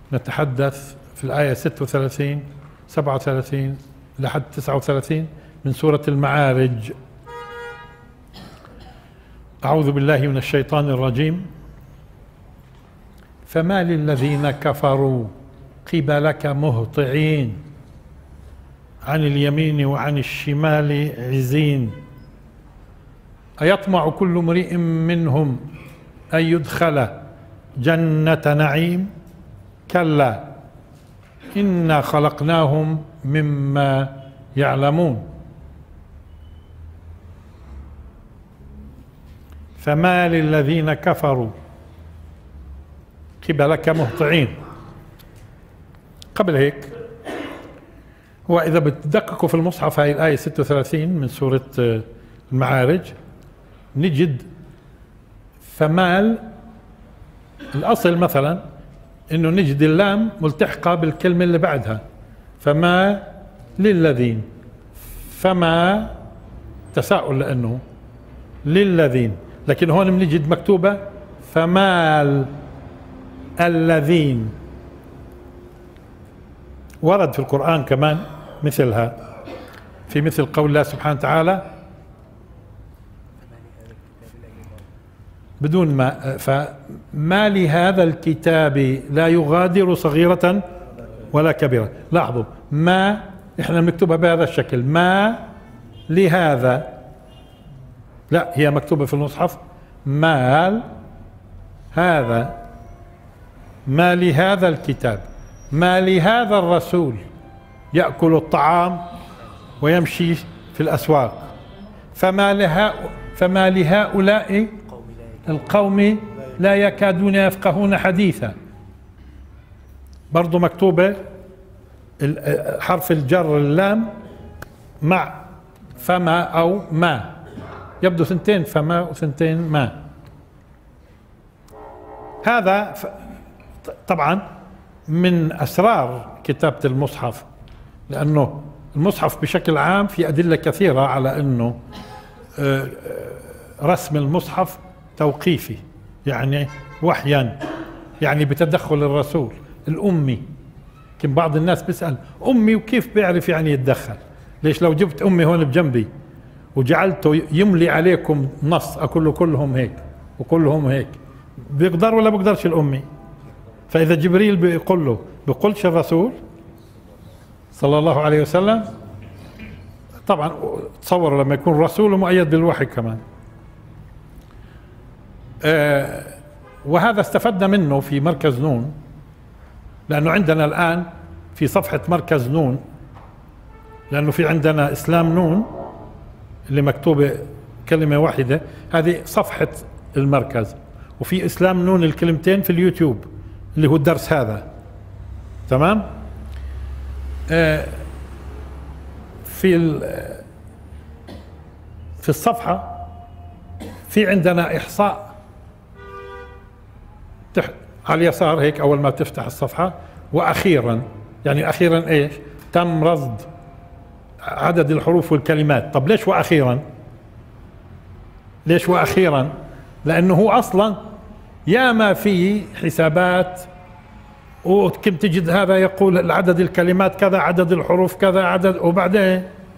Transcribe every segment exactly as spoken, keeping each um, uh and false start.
نتحدث في الآية ستة وثلاثين سبعة وثلاثين لحد تسعة وثلاثين من سورة المعارج. أعوذ بالله من الشيطان الرجيم. فما للذين كفروا قبلك مهطعين عن اليمين وعن الشمال عزين أيطمع كل امرئ منهم أن يدخل جنة نعيم كلا إنا خلقناهم مما يعلمون. فما للذين كفروا قبلك مهطعين. قبل هيك هو إذا بتدققوا في المصحف هاي الآية ستة وثلاثين من سورة المعارج نجد فمال الأصل مثلا إنه نجد اللام ملتحقة بالكلمة اللي بعدها فما للذين، فما تساؤل لأنه للذين، لكن هون بنجد مكتوبة فمال الذين. ورد في القرآن كمان مثلها في مثل قول الله سبحانه وتعالى بدون ما فما لهذا الكتاب لا يغادر صغيرة ولا كبيرة. لاحظوا ما احنا بنكتبها بهذا الشكل ما لهذا، لا هي مكتوبة في المصحف مال هذا، ما لهذا الكتاب، ما لهذا الرسول يأكل الطعام ويمشي في الأسواق فما لها فما لهؤلاء القوم لا يكادون يفقهون حديثا. برضو مكتوبة حرف الجر اللام مع فما أو ما، يبدو ثنتين فما وثنتين ما. هذا طبعا من أسرار كتابة المصحف، لأنه المصحف بشكل عام في أدلة كثيرة على أنه رسم المصحف توقيفي، يعني وحيا، يعني بتدخل الرسول الأمي. كم بعض الناس بيسأل أمي وكيف بيعرف يعني يتدخل؟ ليش لو جبت أمي هون بجنبي وجعلته يملي عليكم نص أقول له كلهم هيك وكلهم هيك، بيقدر ولا بيقدرش الأمي؟ فإذا جبريل بيقول له بيقولش الرسول صلى الله عليه وسلم. طبعا تصوروا لما يكون رسول مؤيد بالوحي كمان. آه وهذا استفدنا منه في مركز نون، لأنه عندنا الآن في صفحة مركز نون، لأنه في عندنا إسلام نون اللي مكتوبة كلمة واحدة، هذه صفحة المركز، وفي إسلام نون الكلمتين في اليوتيوب اللي هو الدرس هذا. تمام. آه في في الصفحة في عندنا إحصاء تحت على اليسار هيك أول ما تفتح الصفحة، وأخيرا يعني أخيرا إيش؟ تم رصد عدد الحروف والكلمات. طب ليش وأخيرا؟ ليش وأخيرا؟ لأنه هو أصلا ياما في حسابات وكم تجد هذا يقول عدد الكلمات كذا، عدد الحروف كذا، عدد، وبعدين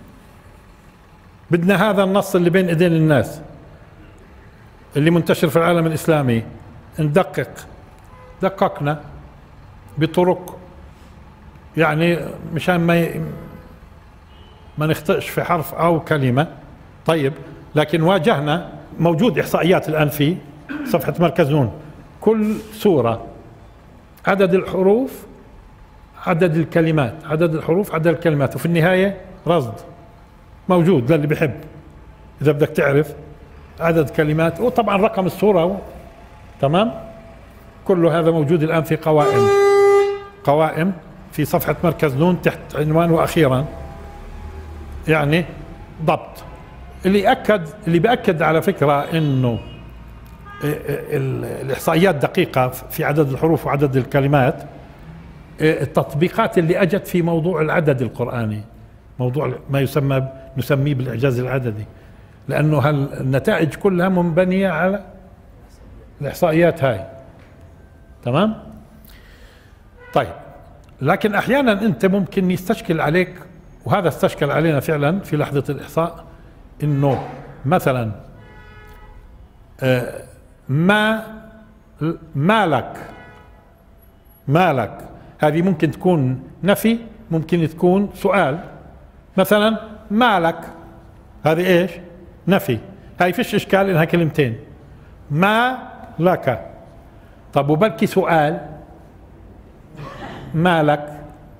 بدنا هذا النص اللي بين ايدين الناس اللي منتشر في العالم الإسلامي ندقق. دققنا بطرق يعني مشان ما ي... ما نخطئش في حرف أو كلمة. طيب لكن واجهنا موجود إحصائيات الآن في صفحة مركز نون، كل سورة عدد الحروف عدد الكلمات، عدد الحروف عدد الكلمات، وفي النهاية رصد موجود للي بيحب إذا بدك تعرف عدد كلمات، وطبعا رقم السورة. تمام. كل هذا موجود الآن في قوائم قوائم في صفحة مركز نون تحت عنوان وأخيرا، يعني ضبط. اللي أكد اللي بأكد على فكرة إنه الإحصائيات دقيقة في عدد الحروف وعدد الكلمات، التطبيقات اللي أجت في موضوع العدد القرآني، موضوع ما يسمى نسميه بالإعجاز العددي، لأنه هالنتائج كلها منبنية على الإحصائيات هاي. تمام. طيب، لكن احيانا انت ممكن يستشكل عليك، وهذا استشكل علينا فعلا في لحظة الاحصاء، انه مثلا آه ما مالك مالك هذه ممكن تكون نفي، ممكن تكون سؤال. مثلا مالك هذه ايش؟ نفي، هاي فيش اشكال انها كلمتين، ما لك. طب وبلكي سؤال، مالك،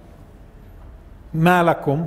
ما لكم،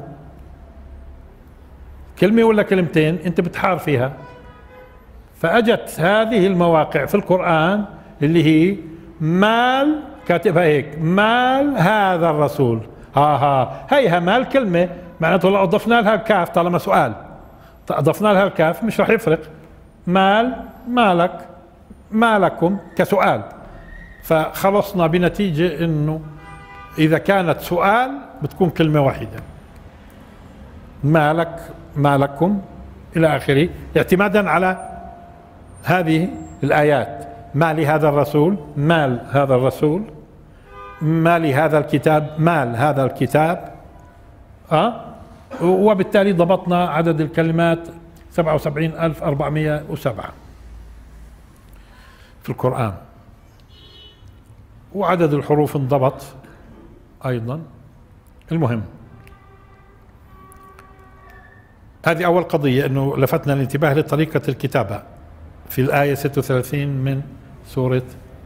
كلمة ولا كلمتين انت بتحار فيها. فاجت هذه المواقع في القرآن اللي هي مال، كاتبها هيك، مال هذا الرسول، ها ها هيها مال كلمة، معناته لو اضفنا لها الكاف طالما سؤال اضفنا لها الكاف مش راح يفرق. مال، مالك، مالكم كسؤال. فخلصنا بنتيجة انه اذا كانت سؤال بتكون كلمة واحدة، مالك، مالكم الى اخره، اعتمادا على هذه الايات. ما لهذا الرسول، مال هذا الرسول، ما لهذا الكتاب، مال هذا الكتاب. أه؟ وبالتالي ضبطنا عدد الكلمات سبعة وسبعين ألف وأربعمائة وسبعة في القرآن، وعدد الحروف انضبط أيضا. المهم، هذه أول قضية، أنه لفتنا الانتباه لطريقة الكتابة في الآية ستة وثلاثين من سورة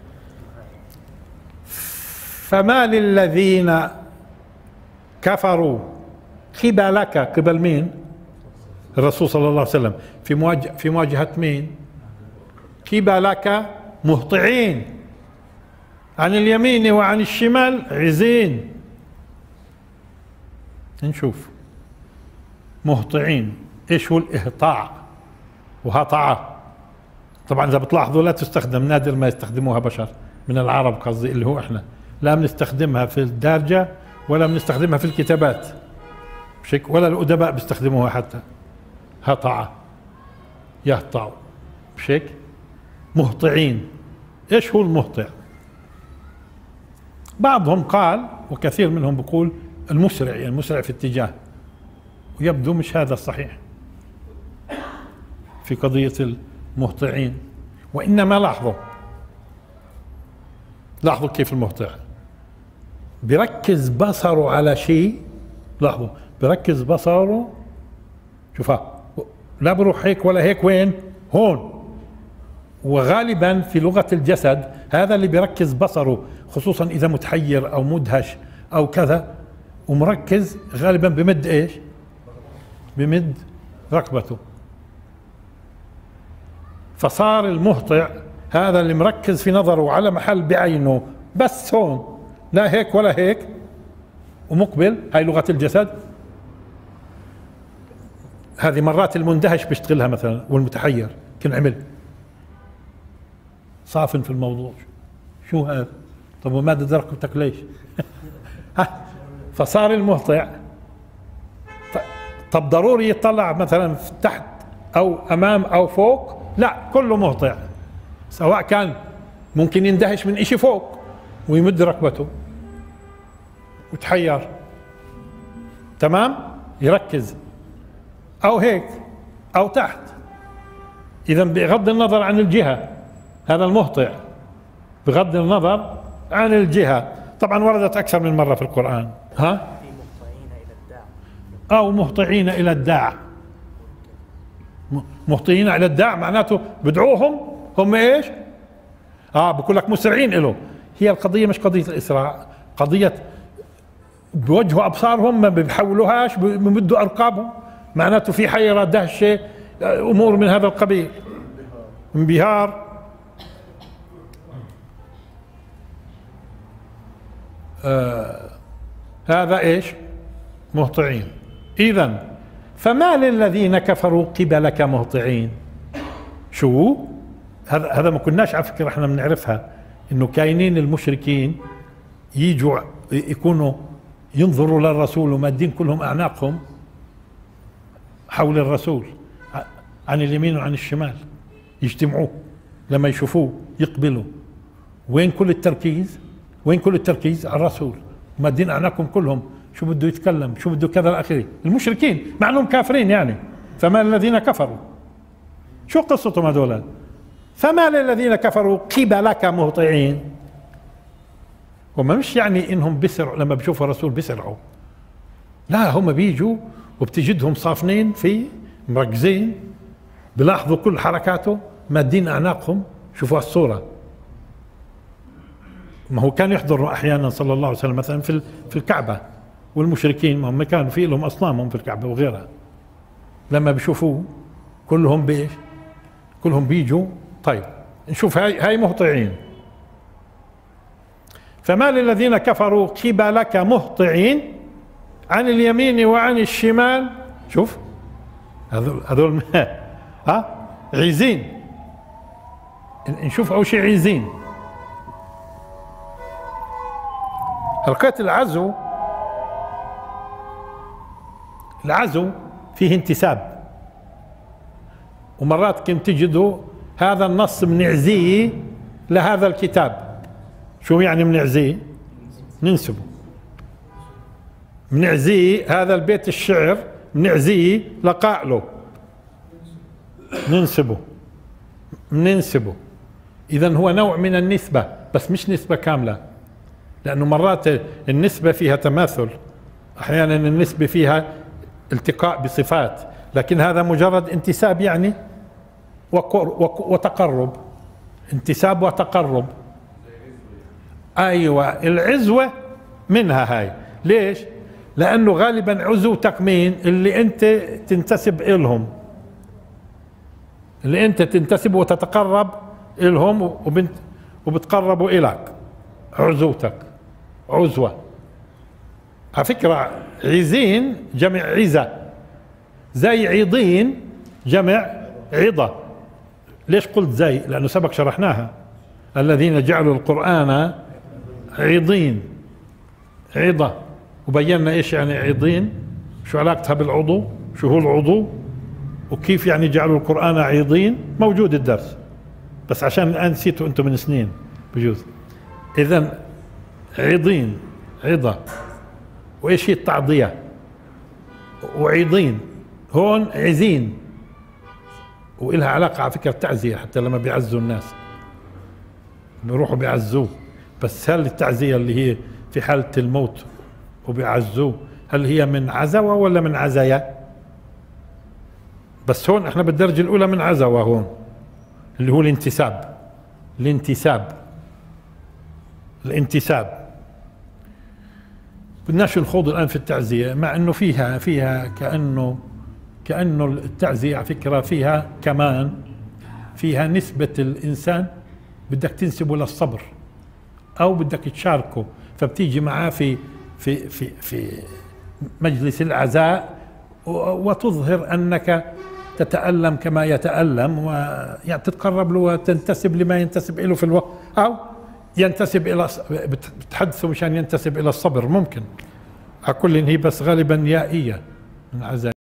فما للذين كفروا قبلك، قبل مين؟ الرسول صلى الله عليه وسلم، في مواجهة في مواجهة مين؟ قبلك مهطعين عن اليمين وعن الشمال عزين. نشوف مهطعين، ايش هو الاهطاع؟ وهطعة طبعا اذا بتلاحظوا لا تستخدم، نادر ما يستخدموها بشر من العرب، قصدي اللي هو احنا لا بنستخدمها في الدارجة ولا بنستخدمها في الكتابات، مش هيك؟ ولا الأدباء بيستخدموها حتى. هطعة، يهطع، مش هيك؟ مهطعين، ايش هو المهطع؟ بعضهم قال، وكثير منهم بيقول المسرع، يعني المسرع في اتجاه، ويبدو مش هذا الصحيح في قضية المهطعين. وإنما لاحظوا لاحظوا كيف المهطع بركز بصره على شيء، لاحظوا بركز بصره، شوفها، لا بروح هيك ولا هيك، وين؟ هون. وغالبا في لغة الجسد هذا اللي بيركز بصره، خصوصا إذا متحير أو مدهش أو كذا ومركز، غالبا بمد إيش؟ بمد ركبته. فصار المهطع هذا اللي مركز في نظره على محل بعينه، بس هون، لا هيك ولا هيك، ومقبل. هاي لغة الجسد. هذه مرات المندهش بيشتغلها مثلا، والمتحير كن عمل صافن في الموضوع، شو هذا؟ طب وما ركبتك ليش؟ فصار المهطع. طب ضروري يطلع مثلا في تحت او امام او فوق؟ لا، كله مهطع، سواء كان ممكن يندهش من اشي فوق ويمد ركبته وتحير، تمام، يركز، او هيك او تحت. اذا بغض النظر عن الجهة، هذا المهطع بغض النظر عن الجهة. طبعا وردت اكثر من مرة في القرآن. ها؟ او مهطعين الى الداع. مهطعين الى الداع معناته بدعوهم هم ايش؟ اه بقول لك مسرعين له. هي القضية مش قضية الاسراع، قضية بوجهوا ابصارهم، ما بيحولوهاش، بمدوا ارقابهم، معناته في حيرة، دهشة، امور من هذا القبيل، انبهار. آه هذا ايش؟ مهطعين. اذا فما للذين كفروا قبلك مهطعين. شو هذا؟ هذا ما كناش على فكرة احنا بنعرفها، انه كاينين المشركين يجوا يكونوا ينظروا للرسول ومادين كلهم اعناقهم حول الرسول عن اليمين وعن الشمال، يجتمعوا لما يشوفوه يقبلوا. وين كل التركيز؟ وين كل التركيز على الرسول، مادين اعناقهم كلهم، شو بده يتكلم، شو بده كذا الاخري، المشركين مع انهم كافرين يعني. فما الذين كفروا، شو قصتهم هذول؟ فما للذين كفروا قبلك مهطعين. هم مش يعني انهم بسرعوا لما بيشوفوا الرسول بيسرعوا، لا، هم بيجوا وبتجدهم صافنين في مركزين، بلاحظوا كل حركاته، مادين اعناقهم. شوفوا الصورة، ما هو كان يحضر احيانا صلى الله عليه وسلم مثلا في في الكعبة، والمشركين ما هم كانوا في لهم اصنامهم في الكعبة وغيرها، لما بيشوفوه كلهم بايش؟ كلهم بيجوا. طيب نشوف هاي هاي مهطعين. فما للذين كفروا قبلك مهطعين عن اليمين وعن الشمال. شوف هذول هذول ها عيزين. نشوف اول شيء عيزين. حركة العزو، العزو فيه انتساب، ومرات كنت تجدوا هذا النص بنعزيه لهذا الكتاب. شو يعني بنعزيه؟ ننسبه. بنعزيه هذا البيت الشعر، بنعزيه لقائله، ننسبه بننسبه. إذن هو نوع من النسبة، بس مش نسبة كاملة، لأنه مرات النسبة فيها تماثل، أحيانا النسبة فيها التقاء بصفات، لكن هذا مجرد انتساب يعني وتقرب. انتساب وتقرب. أيوة، العزوة منها هاي. ليش؟ لأنه غالبا عزوتك مين؟ اللي أنت تنتسب إلهم، اللي أنت تنتسب وتتقرب إلهم وبنت وبتقربوا إليك، عزوتك عزوة. على فكرة عيزين جمع عزة، زي عيضين جمع عضة. ليش قلت زي؟ لأنه سبق شرحناها، الذين جعلوا القرآن عيضين، عضة، وبينا ايش يعني عيضين، شو علاقتها بالعضو، شو هو العضو، وكيف يعني جعلوا القرآن عيضين. موجود الدرس، بس عشان الآن نسيتوا أنتم من سنين بجوز. إذن عيضين عضة. وإيش هي التعضية؟ وعيضين هون عزين، وإلها علاقة على فكرة التعزية، حتى لما بيعزوا الناس بيروحوا بيعزوه. بس هل التعزية اللي هي في حالة الموت وبيعزوه هل هي من عزوة ولا من عزايا؟ بس هون احنا بالدرجة الأولى من عزوة، هون اللي هو الانتساب. الانتساب الانتساب بدناش نخوض الآن في التعزية، مع أنه فيها فيها كأنه كأنه التعزية على فكرة فيها كمان فيها نسبة الإنسان بدك تنسبه للصبر أو بدك تشاركه، فبتيجي معاه في في في في مجلس العزاء وتظهر أنك تتألم كما يتألم، ويعني تتقرب له وتنتسب لما ينتسب له في الوقت، أو ينتسب إلى بتحدثه مشان ينتسب إلى الصبر. ممكن على كل هي بس غالبا يائية من عزاء.